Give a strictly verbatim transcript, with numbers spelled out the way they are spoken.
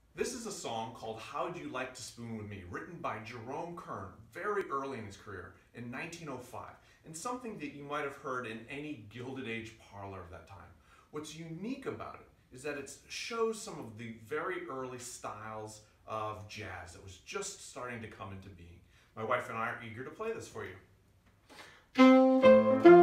This is a song called How'd You Like to Spoon With Me, written by Jerome Kern very early in his career in nineteen oh five, and something that you might have heard in any Gilded Age parlor of that time. What's unique about it is that it shows some of the very early styles of jazz that was just starting to come into being. My wife and I are eager to play this for you.